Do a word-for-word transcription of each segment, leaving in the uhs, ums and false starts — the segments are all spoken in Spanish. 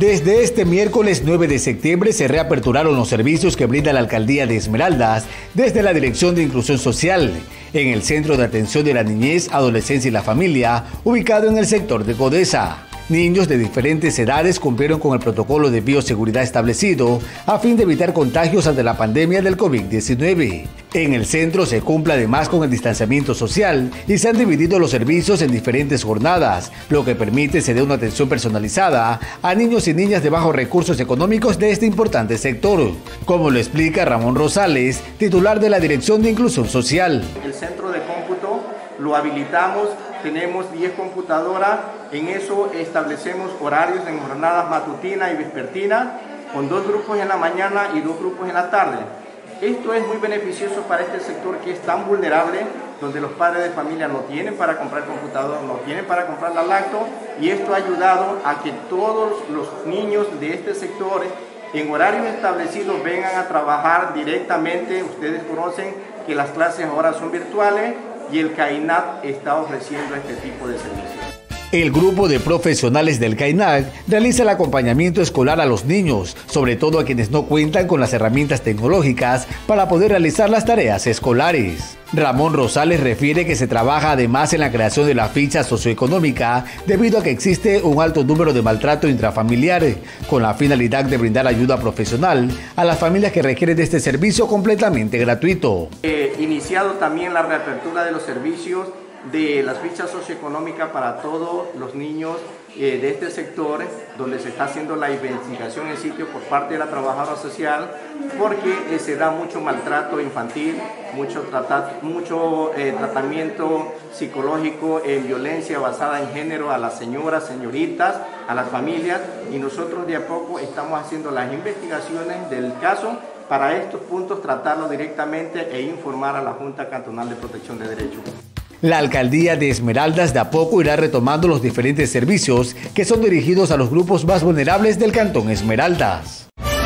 Desde este miércoles nueve de septiembre se reaperturaron los servicios que brinda la Alcaldía de Esmeraldas desde la Dirección de Inclusión Social en el Centro de Atención de la Niñez, Adolescencia y la Familia, ubicado en el sector de Codesa. Niños de diferentes edades cumplieron con el protocolo de bioseguridad establecido a fin de evitar contagios ante la pandemia del COVID diecinueve. En el centro se cumple además con el distanciamiento social y se han dividido los servicios en diferentes jornadas, lo que permite se dé una atención personalizada a niños y niñas de bajos recursos económicos de este importante sector, como lo explica Ramón Rosales, titular de la Dirección de Inclusión Social. El centro de cómputo lo habilitamos, tenemos diez computadoras, en eso establecemos horarios en jornadas matutinas y vespertinas, con dos grupos en la mañana y dos grupos en la tarde. Esto es muy beneficioso para este sector que es tan vulnerable, donde los padres de familia no tienen para comprar computador, no tienen para comprar la lacto, y esto ha ayudado a que todos los niños de este sector en horarios establecidos vengan a trabajar directamente. Ustedes conocen que las clases ahora son virtuales y el CAINAC está ofreciendo este tipo de servicios. El grupo de profesionales del CAINAC realiza el acompañamiento escolar a los niños, sobre todo a quienes no cuentan con las herramientas tecnológicas para poder realizar las tareas escolares. Ramón Rosales refiere que se trabaja además en la creación de la ficha socioeconómica debido a que existe un alto número de maltrato intrafamiliar, con la finalidad de brindar ayuda profesional a las familias que requieren de este servicio completamente gratuito. He iniciado también la reapertura de los servicios de las fichas socioeconómicas para todos los niños eh, de este sector, donde se está haciendo la investigación en sitio por parte de la trabajadora social, porque eh, se da mucho maltrato infantil, mucho, trata, mucho eh, tratamiento psicológico en violencia basada en género a las señoras, señoritas, a las familias, y nosotros de a poco estamos haciendo las investigaciones del caso para estos puntos, tratarlo directamente e informar a la Junta Cantonal de Protección de Derechos. La Alcaldía de Esmeraldas de a poco irá retomando los diferentes servicios que son dirigidos a los grupos más vulnerables del Cantón Esmeraldas.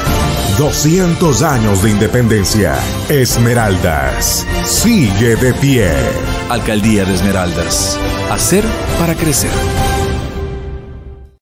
doscientos años de independencia. Esmeraldas sigue de pie. Alcaldía de Esmeraldas. Hacer para crecer.